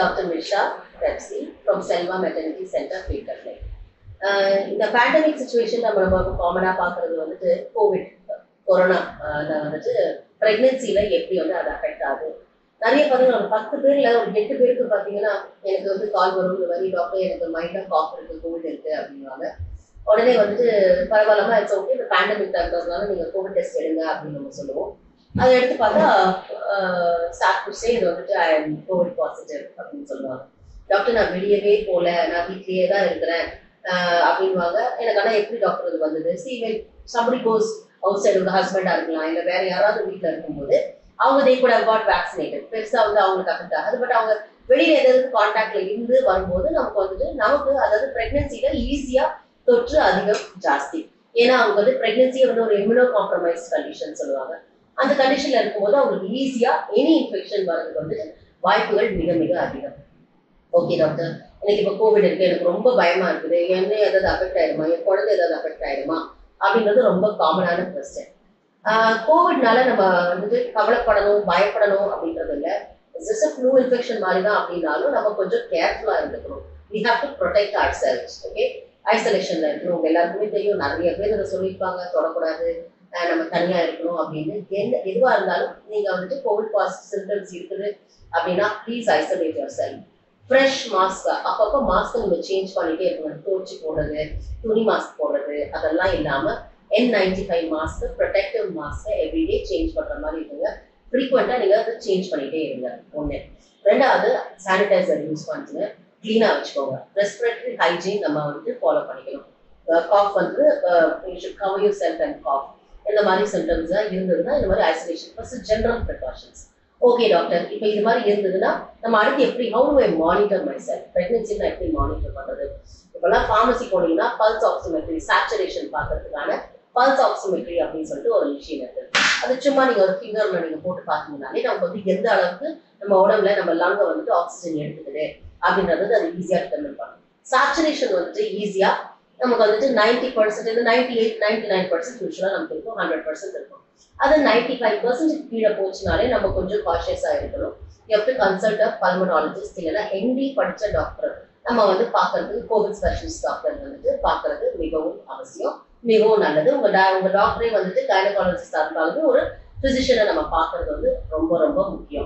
Dr. Misha Pepsi from Selva Maternity Center, Peterlake. இந்த pandemic situation நம்ம காமனாக பார்க்குறது வந்துட்டு கோவிட் கொரோனா வந்துட்டு ப்ரெக்னென்சியில் எப்படி வந்து அது அஃபெக்ட் ஆகுது. நிறைய பார்த்தீங்கன்னா ஒரு 10 பேரில் ஒரு 8 பேருக்கு பார்த்தீங்கன்னா எனக்கு வந்து கால் வரும், இந்த மாதிரி டாக்டர் எனக்கு மைண்டாக காஃப் இருக்குது, கோவிட் இருக்குது அப்படின்வாங்க. உடனே வந்துட்டு பரவாயில்லாமல் இட்ஸ் ஓகே, இந்த பேண்டமிக் டாக்டர்ஸ்னால நீங்கள் கோவிட் டெஸ்ட் எடுங்க அப்படின்னு நம்ம சொல்லுவோம். அதை எடுத்து பார்த்தா ஸ்டார்ட் டு சே இது வந்துட்டு ஐ எம் கோவிட் பாசிட்டிவ் அப்படின்னு சொல்லுவாங்க. டாக்டர் நான் வெளியவே போகல, நான் வீட்லேயே தான் இருக்கிறேன் அப்படின்வாங்க. எனக்கு ஆனால் எப்படி டாக்டர் இது வந்தது? See when somebody goes outside உங்க ஹஸ்பண்டாக இருக்கலாம், இல்லை வேற யாராவது வீட்டில் இருக்கும்போது அவங்க தே கூட காட் வேக்சினேட்டட், பெருசாக வந்து அவங்களுக்கு அஃபெக்ட் ஆகாது. பட் அவங்க வெளியில ஏதாவது கான்டாக்ட்ல இருந்து வரும்போது நமக்கு அதாவது பிரெக்னன்சில ஈஸியா தொற்று அதிகம் ஜாஸ்தி. ஏன்னா அவங்க வந்து பிரெக்னன்சியை வந்து ஒரு இம்யூனோ காம்ப்ரமைஸ் கண்டிஷன் சொல்லுவாங்க. அந்த கண்டிஷன்ல இருக்கும்போது அவங்களுக்கு ஈஸியா எனி இன்ஃபெக்ஷன் வர்றதுக்கு வந்து வாய்ப்புகள் மிக மிக அதிகம். ஓகே டாக்டர், எனக்கு இப்போ கோவிட் இருக்கு, எனக்கு ரொம்ப பயமா இருக்குது, என்ன ஏதாவது அஃபெக்ட் ஆயிடுமா, என் குழந்தை ஏதாவது அஃபெக்ட் ஆயிடுமா அப்படின்றது ரொம்ப காமனான கொஸ்டின். கோவிட்னால நம்ம வந்துட்டு கவலைப்படணும் பயப்படணும் அப்படின்றது இல்லை. ஜஸ்ட் ஃப்ளூ இன்ஃபெக்ஷன் மாதிரி தான் அப்படின்னாலும் நம்ம கொஞ்சம் கேர்ஃபுல்லா இருந்துக்கணும். We have to protect ourselves. Okay, ஐசோலேஷன்ல இருக்கணும். உங்க எல்லாருக்குமே தெரியும், நிறைய பேர் அதை சொல்லியிருப்பாங்க, தொடக்கூடாது, நம்ம தனியா இருக்கணும் அப்படின்னு. எதுவா இருந்தாலும் நீங்க வந்துட்டு கோவிட் பாசிட்டிவ் சிம்டம்ஸ் இருக்குது அப்படின்னா please isolate yourself. Fresh mask அப்பப்போ மாஸ்க் நம்ம சேஞ்ச் பண்ணிட்டே இருக்கணும். தோச்சி போடுறது, துணி மாஸ்க் போடுறது அதெல்லாம் இல்லாம N95 mask, protective mask everyday change பண்ற மாதிரி இருக்குங்க. ஃப்ரீக்வெண்டா நீங்க அதை சேஞ்ச் பண்ணிட்டே இருங்க. ஒண்ணு. ரெண்டாவது சானிடைசர் யூஸ் பண்ணுங்க, கிளீனா வச்சுக்கோங்க. ரெஸ்பிரேட்டரி ஹைஜீன் நம்ம வந்து ஃபாலோ பண்ணிக்கணும். காஃப் வந்து cover yourself and cough இந்த மாதிரி சிம்டம்ஸ் இருந்ததுன்னா இந்த மாதிரி isolation first general precautions. Okay doctor, இப்போ இது மாதிரி இருந்ததுன்னா நம்ம அடுத்து எப்படி how to I monitor myself, pregnancy நான் எப்படி மானிட்டர் பண்றது? இப்பெல்லாம் ஃபார்மசி போனீங்கன்னா பல்ஸ் ஆக்சிமெட்ரி, சேச்சுரேஷன் பார்க்கறதுக்கான பல்ஸ் ஆக்சிமெட்ரி அப்படின்னு சொல்லிட்டு ஒரு மிஷின் இருக்கு. அது சும்மா நீங்க ஒரு ஃபிங்கர்ல நீங்க போட்டு பார்த்தீங்கன்னாலே நமக்கு வந்து எந்த அளவுக்கு நம்ம உடம்புல நம்ம லங்க வந்துட்டு ஆக்சிஜன் எடுத்துக்குது அப்படின்றது அது ஈஸியா டிட்டர்மின் பண்ணும். சேச்சுரேஷன் வந்துட்டு ஈஸியா நமக்கு வந்துட்டு 90%, 98, 99% யூஸ்வலா நமக்கு இருக்கும், 100% இருக்கும். அது 95% கீழே போச்சுனாலே நம்ம கொஞ்சம் காஷியஸா இருக்கணும். You have to consult a pulmonologist, இல்லைன்னா ஹென்டி படிச்ச டாக்டர் நம்ம வந்து பார்க்கறதுக்கு கோவிட் ஸ்பெஷலிஸ்ட் டாக்டர் வந்துட்டு பார்க்கறது மிகவும் அவசியம், மிகவும் நல்லது. உங்க டாக்டரே வந்துட்டு கைனகாலஜிஸ்டா இருந்தாலுமே ஒரு பிசிஷியனை நம்ம பார்க்கறது வந்து ரொம்ப ரொம்ப முக்கியம்.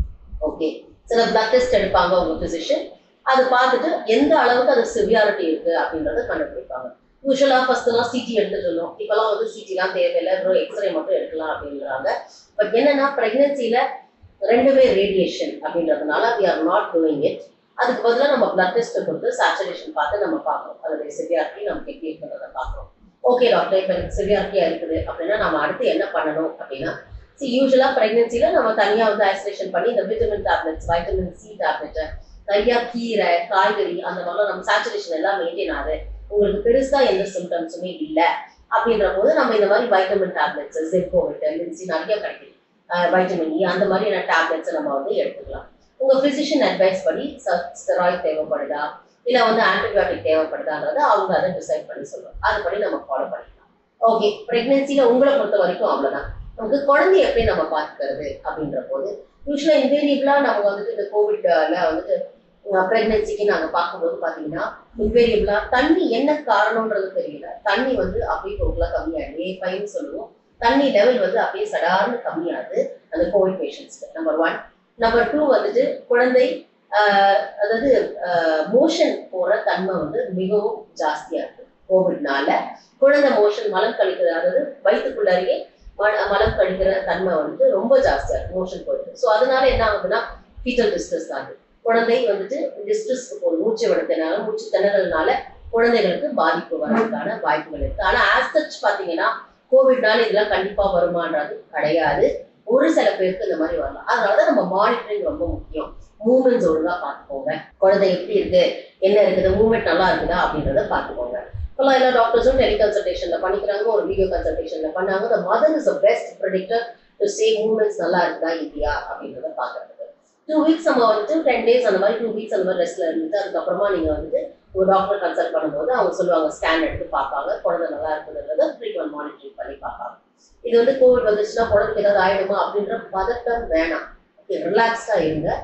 ஓகே, சில பிளட் டெஸ்ட் எடுப்பாங்க உங்க பிசிஷியன், அது பார்த்துட்டு எந்த அளவுக்கு அது சிவியாரிட்டி இருக்கு அப்படின்றத கண்டுபிடிப்பாங்க. யூஸ்வலா ஃபர்ஸ்ட்லாம் சிடி எடுத்துட்டு இருந்தோம், இப்பெல்லாம் வந்து சிடிலாம் தேவையில்லை, வெறும் எக்ஸ்ரே மட்டும் எடுக்கலாம் அப்படின்றாங்க. பட் என்னன்னா பிரெக்னன்சில ரெண்டுமே ரேடியேஷன் அப்படின்றதுனால we are not doing it. அதுக்கு பதிலாக நம்ம பிளட் டெஸ்ட் கொடுத்து சேச்சுரேஷன் பார்த்து நம்ம பார்க்கணும், அதோடைய சிவியாரிட்டி நமக்கு எப்படி இருக்கிறத பார்க்கணும். ஓகே டாக்டர், இப்போ எனக்கு சிவியாரிட்டியா இருக்குது அப்படின்னா நம்ம அடுத்து என்ன பண்ணணும் அப்படின்னா, யூஸ்வலா பிரெக்னன்சில நம்ம தனியா வந்து ஐசோலேஷன் பண்ணி இந்த vitamin tablets, vitamin C tablet, நிறைய கீரை காய்கறி அந்த மாதிரிலாம் நம்ம சேச்சுரேஷன் எல்லாம் மெயின்டைன் ஆகுது, உங்களுக்கு பெருசா எந்த சிம்டம்ஸுமே இல்லை அப்படின்ற போது நம்ம இந்த மாதிரி வைட்டமின் டேப்லெட்ஸ், ஜெக்கோ விட்டமின் சி நிறைய கிடைக்குது, வைட்டமின் இ அந்த மாதிரியான டேப்லெட்ஸை நம்ம வந்து எடுத்துக்கலாம். உங்க பிசிஷியன் அட்வைஸ் படி ஸ்டெராய்ட் தேவைப்படுதா இல்லை வந்து ஆன்டிபயோட்டிக் தேவைப்படுதான்றதை அவங்க அதை டிசைட் பண்ணி சொல்லுவாங்க, அதுபடி நம்ம ஃபாலோ பண்ணிக்கலாம். ஓகே, பிரெக்னன்சில உங்களை பொறுத்த வரைக்கும் அவ்வளவுதான். நமக்கு குழந்தைய எப்படி நம்ம பார்த்துக்கிறது அப்படின்ற போது யூஸ்வலா இன்வேரியபிளா நம்ம வந்துட்டு இந்த கோவிட்ல வந்துட்டு பிரெக்னன்சிக்கு நாங்க பார்க்கும்போது பாத்தீங்கன்னா இன்வேரியபிளா தண்ணி என்ன காரணம்ன்றது தெரியல, தண்ணி வந்து அப்படியே டோட்டலா கம்மியாயிடுது. A5 சொல்லுவோம், தண்ணி லெவல் வந்து அப்படியே சடார்னு கம்மியாகுது அந்த கோவிட் பேஷண்ட்ஸ்க்கு. நம்பர் 1. நம்பர் 2 வந்துட்டு குழந்தை அதாவது மோஷன் போற தன்மை வந்து மிகவும் ஜாஸ்தியா இருக்கு கோவிட்னால. குழந்தை மோஷன் மலம் கழிக்கிற, அதாவது வயிற்றுக்குள்ளாரியே மலம் கழிக்கிற தன்மை வந்து ரொம்ப ஜாஸ்தியா இருக்கு, மோஷன் போயிருக்கு. ஸோ அதனால என்ன ஆகுதுன்னா ஃபீட்டல் டிஸ்ட்ரெஸ் ஆகுது. குழந்தை வந்துட்டு டிஸ்ட்ரெஸ்க்கு போகுது, மூச்சு விடுறதுனால, மூச்சு திணறதுனால குழந்தைகளுக்கு பாதிப்பு வர்றதுக்கான வாய்ப்புகள் இருக்கு. ஆனா ஆஸ் சச் பாத்தீங்கன்னா கோவிட்னால இதெல்லாம் கண்டிப்பா வருமானது கிடையாது. ஒரு சில பேருக்கு இந்த மாதிரி வரலாம். அதனாலதான் நம்ம மானிட்டரிங் ரொம்ப முக்கியம். மூவ்மெண்ட்ஸ் ஒழுங்கா பார்த்துக்கோங்க, குழந்தை எப்படி இருக்கு, என்ன இருக்குது, மூவ்மெண்ட் நல்லா இருக்குதா அப்படின்றத பார்த்துக்கோங்க. இப்பெல்லாம் எல்லா டாக்டர்ஸும் டெலிகன்சல்டேஷன்ல பண்ணிக்கிறாங்க, ஒரு வீடியோ கன்சல்டேஷன்ல பண்ணாங்க. The mother is the best predictor to say movements நல்லா இருக்குதா இல்லையா அப்படின்றத பார்க்கறதுக்கு. 2 weeks நம்ம வந்துட்டு 10 days அந்த மாதிரி 2 weeks அந்த மாதிரி ரெஸ்ட்ல இருந்துட்டு அதுக்கப்புறமா நீங்க வந்துட்டு ஒரு டாக்டர் கன்சல்ட் பண்ணும்போது அவங்க சொல்லுவாங்க, ஸ்கேன் எடுத்து பார்ப்பாங்க, குழந்தை நல்லா இருக்குதுன்றத ஃப்ரீக்வெண்ட் மானிட்டரிங் பண்ணி பார்ப்பாங்க. இது வந்து கோவிட் வந்துச்சுன்னா குழந்தைக்கு ஏதாவது ஆயிடுமா அப்படின்ற பதட்டம் வேணாம். ஓகே, ரிலாக்ஸ்டா இருங்க.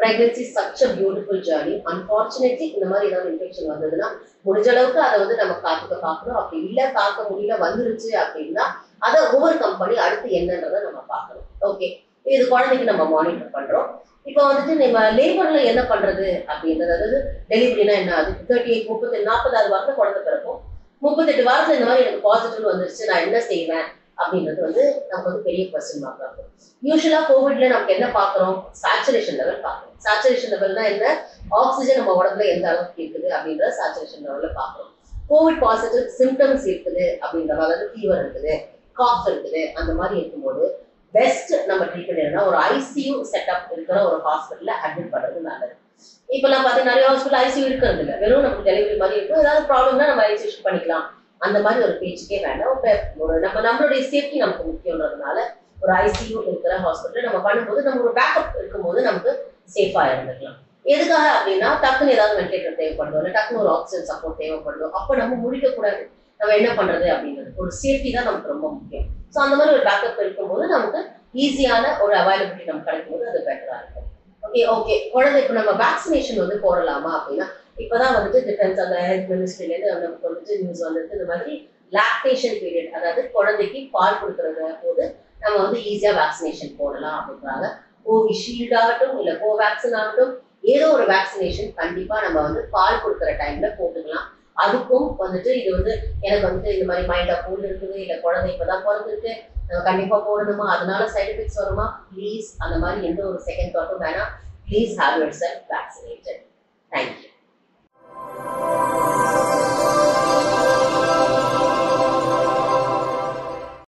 Pregnancy such a beautiful journey. Unfortunately இந்த மாதிரி ஏதாவது இன்ஃபெக்ஷன் வந்ததுன்னா முடிஞ்ச அளவுக்கு அதை வந்து நம்ம காத்துக்க பார்க்கணும். அப்படி இல்லை காக்க முடியல வந்துருச்சு அப்படின்னா அதை ஓவர் கம் பண்ணி அடுத்து என்னன்றதை நம்ம பார்க்கணும். ஓகே, இது குழந்தைக்கு நம்ம மானிட்டர் பண்றோம். இப்போ வந்துட்டு நம்ம லேபர்ல என்ன பண்றது அப்படின்றது, அதாவது டெலிவரினா என்ன, அதுக்கு 38 30 40 வாரத்துல குழந்தை பிறக்கும். 38 வாரத்துல இந்த மாதிரி எனக்கு பாசிட்டிவ் வந்துருச்சு, நான் என்ன செய்வேன் அப்படின்றது வந்து நமக்கு வந்து பெரிய கொஸ்டின் மார்க் ஆகும். யூஸ்வலா கோவிட்ல நமக்கு என்ன பார்க்குறோம், சேச்சுரேஷன் லெவல் பார்க்குறோம். சேச்சுரேஷன் லெவல்னா என்ன, ஆக்சிஜன் நம்ம உடம்புல எந்த அளவுக்கு இருக்குது அப்படின்றத சேச்சுரேஷன் லெவல்ல பார்க்குறோம். கோவிட் பாசிட்டிவ் சிம்டம்ஸ் இருக்குது அப்படின்ற மாதிரி, அதாவது ஃபீவர் இருக்குது, காஃப் இருக்குது, அந்த மாதிரி இருக்கும்போது பெஸ்ட் நம்ம ட்ரீட்மெண்ட் என்னன்னா ஒரு ஐசியூ செட்டப் இருக்கிற ஒரு ஹாஸ்பிட்டல்ல அட்மிட் பண்றது நல்லது. இப்பெல்லாம் பார்த்தீங்கன்னா நிறைய ஹாஸ்பிட்டல் ஐசியூ இருக்கிறது இல்லை, வெறும் நமக்கு டெலிவரி மாதிரி இருக்கும். ஏதாவது ப்ராப்ளம்னா நம்ம ஐசியூ பண்ணிக்கலாம், அந்த மாதிரி ஒரு பேச்சுக்கே வேண்டாம். ஒரு நம்மளுடைய சேஃப்டி நமக்கு முக்கியன்றதுனால ஒரு ஐசியூ இருக்கிற ஹாஸ்பிட்டல் நம்ம பண்ணும்போது நம்ம ஒரு பேக்கப் இருக்கும்போது நமக்கு சேஃபா இருந்துக்கலாம். எதுக்காக அப்படின்னா டக்குன்னு ஏதாவது வென்டிலேட்டர் தேவைப்படுதோ இல்லை டக்குன்னு ஒரு ஆக்சிஜன் சப்போர்ட் தேவைப்படுதோ அப்போ நம்ம முடிக்கக்கூடாது, நம்ம என்ன பண்றது அப்படின்றது ஒரு சேஃப்டி தான் நமக்கு ரொம்ப முக்கியம். ஸோ அந்த மாதிரி ஒரு பேக்கப் இருக்கும்போது நமக்கு ஈஸியான ஒரு அவைலபிலிட்டி நமக்கு கிடைக்கும் போது அது பெட்டரா இருக்கும். ஓகே குழந்தை இப்போ நம்ம வேக்சினேஷன் வந்து போடலாமா அப்படின்னா, இப்பதான் வந்துட்டு டிஃபென்ஸ் அந்த ஹெல்த் மினிஸ்ட்ரிலேருந்து நமக்கு வந்துட்டு நியூஸ் வந்துருக்கு, இந்த மாதிரி லாக்டேஷன் பீரியட், அதாவது குழந்தைக்கு பால் கொடுக்கறது போது நம்ம வந்து ஈஸியா வேக்சினேஷன் போடலாம் அப்படின்றாங்க. கோவிஷீல்டு ஆகட்டும் இல்லை கோவேக்சின் ஆகட்டும், ஏதோ ஒரு வேக்சினேஷன் கண்டிப்பா நம்ம வந்து பால் கொடுக்குற டைம்ல போட்டுக்கலாம். அதுக்கும் வந்துட்டு இது வந்து எனக்கு வந்துட்டு இந்த மாதிரி மைண்ட் அப்போல் இருக்குது, இல்லை குழந்தை இப்பதான் பிறந்திருக்கு, நம்ம கண்டிப்பா போடணுமா, அதனால சைட் எஃபெக்ட்ஸ் வருமா, ப்ளீஸ் அந்த மாதிரி எந்த ஒரு செகண்ட் தாட்டும் வேணாம். Please have yourself vaccinated. Thank you.